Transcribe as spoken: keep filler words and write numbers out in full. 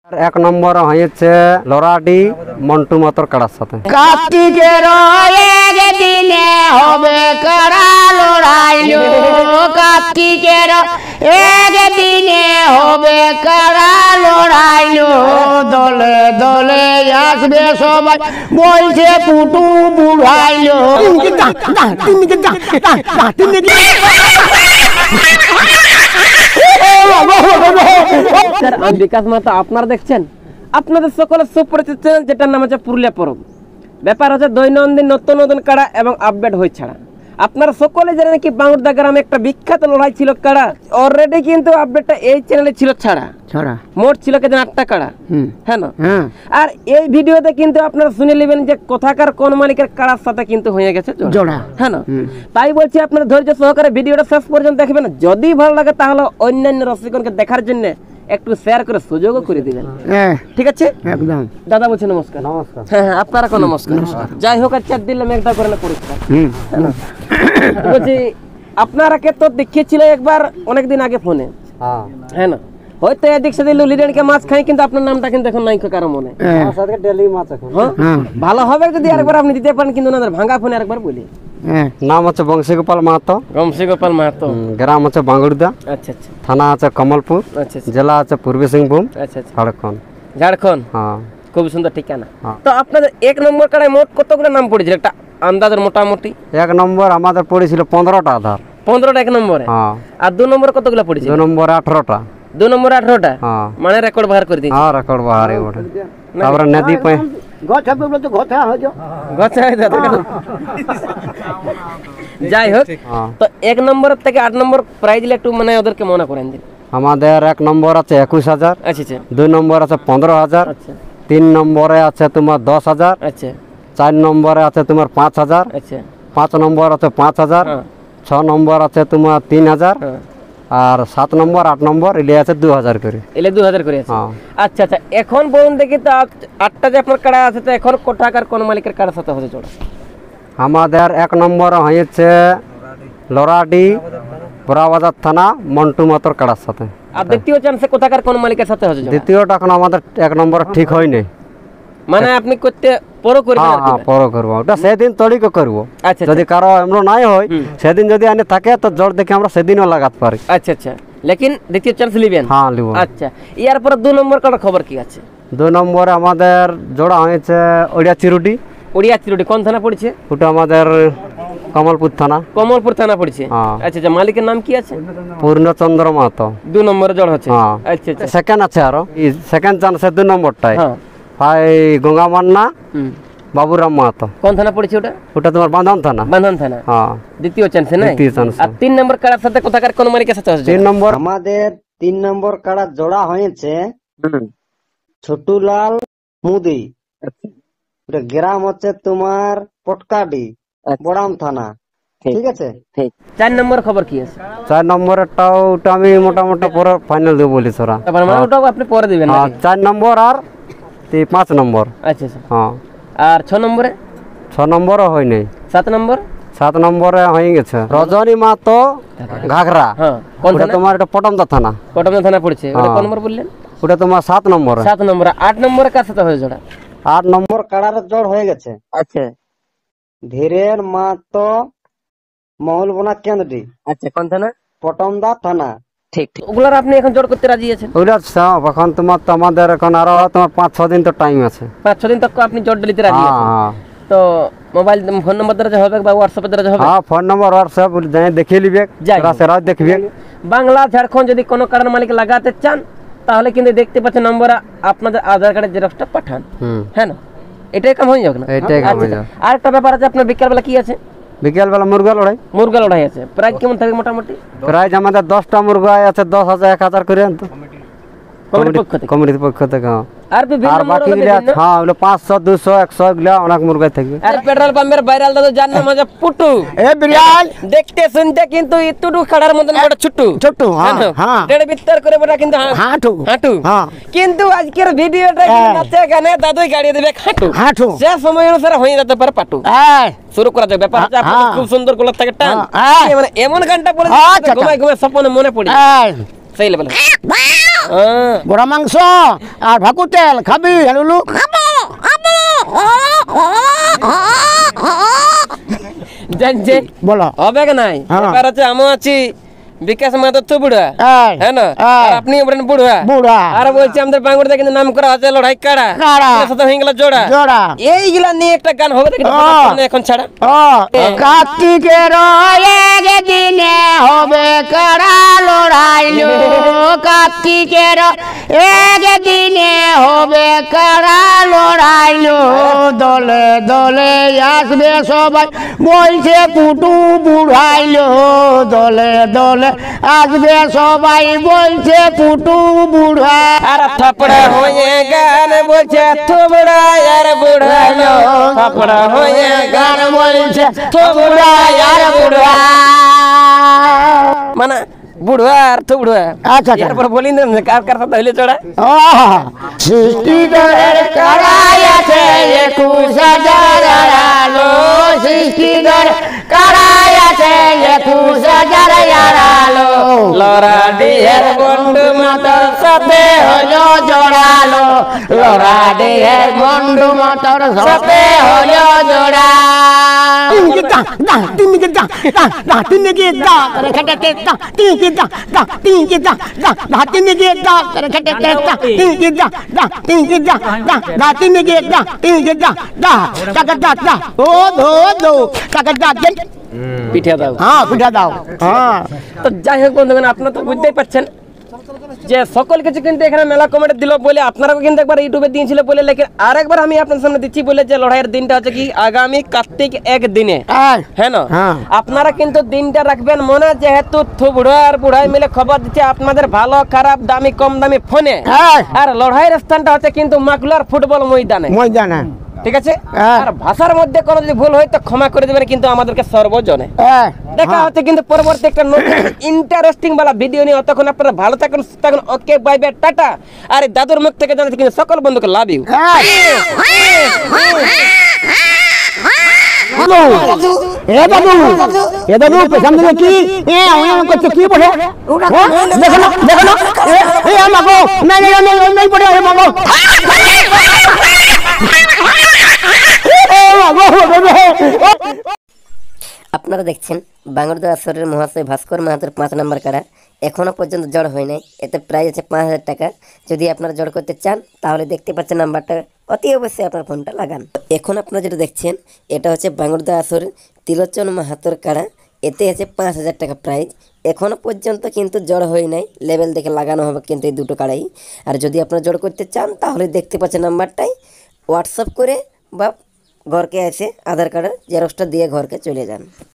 এক নম্বর হয়েছে লরাডি মন্টু মাতর কাড়ার সাথে। কার্তিকের একদিনে হবে কাড়া লড়াই, কার্তিকের একদিনে হবে কাড়া লড়াই, দলে দলে আসবে সবাই বলছে পুটু বুড়াইলো। আমি বিকাশ মাতা, আপনারা দেখছেন আপনাদের সকলের সুপরিচিত চ্যানেল, যেটার নাম হচ্ছে পুরুলিয়া পরব। ব্যাপার হচ্ছে দৈনন্দিন নতুন নতুন কাড়া এবং আপডেট হয়ে ছাড়া। আপনারা সকলে জানেন কি বাংলাদেশ গ্রামে একটা বিখ্যাত লড়াই ছিল কাড়া, অলরেডি কিন্তু আপডেটটা এই চ্যানেলে ছিল ছাড়া ছাড়া মোট ছিল কে আটটা কাড়া, হ্যাঁ না? আর এই ভিডিওতে কিন্তু আপনারা শুনে নেবেন যে কোথাকার কোন মালিকের কাড়ার সাথে কিন্তু হয়ে গেছে জোড়া, হ্যাঁ না? তাই বলছি আপনারা ধৈর্য সহকারে ভিডিওটা শেষ পর্যন্ত দেখবেন। যদি ভালো লাগে তাহলে অন্যান্য রসিকগণকে দেখার জন্য একটু শেয়ার করে সুযোগও করে দিবেন, ঠিক আছে? একদম। দাদা বলছে নমস্কার। নমস্কার। হ্যাঁ হ্যাঁ, আপনারা কোন নমস্কার। যাই হোক, আর চার দিলাম একটা করে না পরিষ্কার। বলছি আপনারাকে তো দেখিয়েছিল একবার অনেকদিন আগে ফোনে, হ্যাঁ না? হয়তো এদিক সেদিক লিডেনকে মাছ খাই, কিন্তু আপনার নামটা কিন্তু এখন নাই কারো মনে। ডেলি মাছ এখন ভালো হবে যদি আরেকবার আপনি দিতে পারেন, কিন্তু না ভাঙা ফোনে আরেকবার বলি। নাম হচ্ছে বংশীগোপাল মাহাতো। বংশীগোপাল মাহাতো। গ্রাম হচ্ছে বাঙ্গুড়দা। আচ্ছা আচ্ছা। থানা আছে কমলপুর। আচ্ছা। জেলা আছে পূর্বী সিংভূম। আচ্ছা আচ্ছা। ঝাড়খণ্ড। ঝাড়খণ্ড। হ্যাঁ, খুব সুন্দর ঠিকানা। তো আপনাদের এক নম্বর কাড়ায় মোট কতগুলো নাম পড়েছিল একটা আন্দাজের মোটামুটি? এক নম্বর আমাদের পড়েছিল পনেরোটা আধার। পনেরোটা এক নম্বরে? হ্যাঁ। আর দু নম্বর কতগুলো পড়েছিল? দু নম্বরে আঠারোটা। দু নম্বরে আঠারোটা? হ্যাঁ। মানে রেকর্ড বাহার করে দিয়েছে। হ্যাঁ, রেকর্ড বাহার এই ওটা। তারপরে নদী পে গছা বলে তো গছা হয়ে যাও। গছা হয়ে যাও। যাই হোক, তো এক নম্বর থেকে আট নম্বর প্রাইজ দিলে একটু মানে ওদেরকে মনে করেন দিন। আমাদের এক নম্বর আছে একুশ হাজার। আচ্ছা আচ্ছা। দুই নম্বর আছে পনেরো হাজার। আচ্ছা। তিন নম্বরে আছে তোমার দশ হাজার। আচ্ছা। চার নম্বরে আছে তোমার পাঁচ হাজার। আচ্ছা। পাঁচ নম্বর আছে পাঁচ হাজার। ছ নম্বর আছে তোমার তিন হাজার। আর সাত নম্বর আট নম্বর এলে আছে দু হাজার করে। এলে দু হাজার করে আছে। আচ্ছা আচ্ছা। এখন বলুন দেখি তো আটটা যে আপনার কাড়া আছে, তো এখন কত টাকার কোন মালিকের কাড়ার সাথে হচ্ছে জোড়া? আমাদের এক নম্বর হয়েছে লরাডি বড়াবাজার থানা মন্টু মাতর কাড়ার সাথে। আর দ্বিতীয় চান্সে কোথাকার কোন মালিকের সাথে হচ্ছে? দ্বিতীয়টা এখন আমাদের এক নম্বর ঠিক হয়নি, মানে আপনি করতে পরো করবেন? হ্যাঁ, পরো করব, ওটা সেদিন তড়িক করব। আচ্ছা। যদি কারো এমন নাই হয় সেদিন যদি আনে থাকে তো জোর দেখে আমরা সেদিনও লাগাতে পারি। আচ্ছা আচ্ছা। লেকিন দ্বিতীয় চান্স লিবেন? হ্যাঁ, লিব। আচ্ছা। ইয়ার পরে দু নম্বর কাড়ার খবর কি আছে? দু নম্বরে আমাদের জোড়া হয়েছে ওড়িয়া চিরুটি। ওড়িয়া চিরুটি কোন থানা পড়ছে? ওটা আমাদের কমলপুর থানা। কমলপুর থানা পড়ছে। আচ্ছা আচ্ছা। মালিকের নাম কি আছে? পূর্ণচন্দ্র মাহাতো। দু নম্বরে জোড়া হচ্ছে। আচ্ছা আচ্ছা। সেকেন্ড আছে আরো, সেকেন্ড চান্সে দু নম্বরটাই ভাই গঙ্গা মান্না বাবুরাম মাহাতো। কোন থানা পড়ছে ওটা? ওটা তোমার বাঁধন থানা। বাঁধন থানা। হ্যাঁ, দ্বিতীয় চান্সে না? দ্বিতীয় চান্স। আর তিন নম্বর কাড়ার সাথে কোথাকার কোন মালিকের সাথে হচ্ছে? তিন নম্বর আমাদের তিন নম্বর কাড়া জোড়া হয়েছে ছোটুলাল মুদি। ওটা গ্রাম হচ্ছে তোমার পটকাডি, বড়াম থানা। ঠিক আছে। ঠিক। চার নম্বর খবর কি আছে? চার নম্বরটাও ওটা আমি মোটামুটি পরে ফাইনাল দেব বলি তোরা। মানে ওটাও আপনি পরে দিবেন? হ্যাঁ, চার নম্বর আর পাঁচ নম্বর। আচ্ছা আচ্ছা। হ্যাঁ। আর ছ নম্বরে? ছ নম্বরও হয় নাই। সাত নম্বর? সাত নম্বরে হয়ে গেছে রজনী মাহাতো ঘাগরা। হ্যাঁ। ওটা তোমার এটা পটমদা থানা। পটমদা থানা পড়ছে। ওটা কোন নম্বর বললেন? ওটা তোমার সাত নম্বর। সাত নম্বর। আট নম্বরে কার সাথে হয়ে জোড়া? আট নম্বর কাড়ার জোড় হয়ে গেছে। আচ্ছা। ধীরেন মাহাতো মহলবোনা কেন্দ্রী। আচ্ছা। কোন থানা? পটমদা থানা। ঠিক ঠিক। ওগুলার আপনি এখন জোড় করতে রাজি আছেন? ওগুলা এখন তোমার তো আমাদের এখন আরো তোমার পাঁচ ছ দিন তো টাইম আছে। পাঁচ ছ দিন তক আপনি জোড় দিতে রাজি আছেন? হ্যাঁ। তো মোবাইল ফোন নম্বর দ্বারা হবে বা হোয়াটসঅ্যাপ দ্বারা হবে? হ্যাঁ, ফোন নম্বর হোয়াটসঅ্যাপ যাই দেখিয়ে লিবে, রাসেরা দেখবে। বাংলা ঝাড়খণ্ড যদি কোনো কারণ মালিক লাগাতে চান তাহলে কিন্তু দেখতে পাচ্ছেন নম্বর আপনাদের আধার কার্ডের জেরক্সটা পাঠান, হ্যাঁ না? এটাই কাম হয়ে যাবে না? এটাই কাম হয়ে যাবে। আর একটা ব্যাপার আছে, আপনার বিকালবেলা কি আছে? বিকেলবেলা মুরগা লড়াই। মুরগা লড়াই আছে। প্রাইস কেমন থাকে মোটামুটি? প্রাইস আমাদের দশটা মুরগা আছে দশ হাজার এক হাজার করে কমিটির পক্ষ থেকে। আর বাকি হ্যাঁ পাঁচশো দুশো একশো এগুলা অনেক মুরগা থাকবে। আর পেট্রোল পাম্পের ভাইরাল দাদা জানেন মজা পুটু এ বিড়াল দেখতে শুনতে কিন্তু ইতুটু খাড়ার মতন বড় ছোট ছোট। হ্যাঁ, দেড় বিত্তর করে বড় কিন্তু হাঁটু হাঁটু। হ্যাঁ, কিন্তু আজকের ভিডিওটা নাচে গানে দাদুই গাড়ি দেবে হাঁটু হাঁটু। যে সময় অনুসারে হয়ে যেতে পারে পাটু। শুরু করা যাবে। ব্যাপার আছে আপনাদের খুব সুন্দর গলা থেকে টান, মানে এমন গানটা পড়ে ঘুমায় ঘুমায় স্বপ্নে মনে পড়ে সেই লেভেল। গড়া মাংস আর ভাকুর তেল খাবি লুলু? জানছে বলো। হবে কি নাই? হ্যাঁ। ব্যাপার আছে আমি আছি বিকাশ মাহাতো তো বুড়া, এই, হ্যাঁ না? এই। আর আপনি বলেন বুড়া। বুড়া। আর বলছি আমাদের বাংলাতে কিন্তু নাম করা আছে লড়াই কাড়া। কাড়া। এর সাথে হয়ে গেল জোড়া। জোড়া। এইগুলা নিয়ে একটা গান হবে দেখি হ্যাঁ। এখন ছাড়া। ও কার্তিকের একদিনে হবে কারা লড়াইলো, কার্তিকের একদিনে হবে কারা লড়াইলো, দলে দলে আসবে সবাই বলছে পুটু বুড়াইলো, দলে দলে আসবে সবাই বলছে পুটু বুড়া। আর থাপড়া হয়ে গান বলছে থোবড়া আর বুড়াইলো, থাপড়া হয়ে গান বলছে থোবড়া আর বুড়া। মানে বুড়া আর থোবড়া। আচ্ছা, আচ্ছা। এরপর বলি না কার কার সাথে হইলে চড়া। সৃষ্টি দরের কারাই আছে একুশ হাজার আড়ালো, সৃষ্টি দরের কারাই আছে একুশ হাজার আড়ালো, লড়া ডিহের বন্ধু মতর সাথে হলো জোড়ালো, লড়া দেহের বন্ধু মতর সাথে হলো জোড়া। পিঠে দাও। হ্যাঁ পিঠা দাও। হ্যাঁ তো যাই হোক বন্ধুগণ, আপনারা তো বুঝতেই পারছেন যে সকল কিছু কিন্তু এখানে মেলা কমেন্ট দিল বলে আপনারাও কিন্তু একবার ইউটিউবে দিয়েছিল বলে, লেকিন আরেকবার আমি আপনার সামনে দিচ্ছি বলে যে লড়াইয়ের দিনটা হচ্ছে কি আগামী কার্তিক এক দিনে, এই, হ্যাঁ না? হ্যাঁ। আপনারা কিন্তু দিনটা রাখবেন মনে, যেহেতু বুড়া আর বুড়াই মিলে খবর দিচ্ছে আপনাদের ভালো খারাপ দামি কম দামি ফোনে। এই, আর লড়াইয়ের স্থানটা হচ্ছে কিন্তু মাকুলার ফুটবল ময়দানে, ময়দানে। ঠিক আছে? হ্যাঁ। আর ভাষার মধ্যে কোনো যদি ভুল হয় তো ক্ষমা করে দেবেন কিন্তু আমাদেরকে সর্বজনে। এই, দেখা হচ্ছে কিন্তু পরবর্তী একটা নতুন ইন্টারেস্টিং বালা ভিডিও নিয়ে। তখন আপনারা ভালো থাকুন, সুস্থ থাকুন। Okay bye bye, tata. আর এই দাদুর মুখ থেকে জানাচ্ছি কিন্তু সকল বন্ধুকে লাভ ইউ। এ দাদু, এ দাদু পেছন দিকে কি এ ওই করছে কি বলে? দেখো না, দেখো না, এ এ মাগো, নাই নাই নাই নাই পড়ে এ মাগো। ও মাগো, আপনারা দেখছেন বাংলাদেশ আসরের মহাশয় ভাস্কর মাহাতোর পাঁচ নম্বর কাড়া এখনও পর্যন্ত জড় হয় নাই। এতে প্রাইজ আছে পাঁচ হাজার টাকা। যদি আপনারা জড় করতে চান তাহলে দেখতে পাচ্ছেন নাম্বারটা, অতি অবশ্যই আপনার ফোনটা লাগান। এখন আপনারা যেটা দেখছেন এটা হচ্ছে বাংলাদেশ আসরের তিলোচন মাহাতোর কাড়া। এতে আছে পাঁচ হাজার টাকা প্রাইজ। এখনও পর্যন্ত কিন্তু জড় হয় নাই, লেভেল দেখে লাগানো হবে কিন্তু এই দুটো কাড়াই। আর যদি আপনারা জড় করতে চান তাহলে দেখতে পাচ্ছেন নাম্বারটাই হোয়াটসঅ্যাপ করে বা ঘরকে এসে আধার কার্ডের জেরক্সটা দিয়ে ঘরকে চলে যান।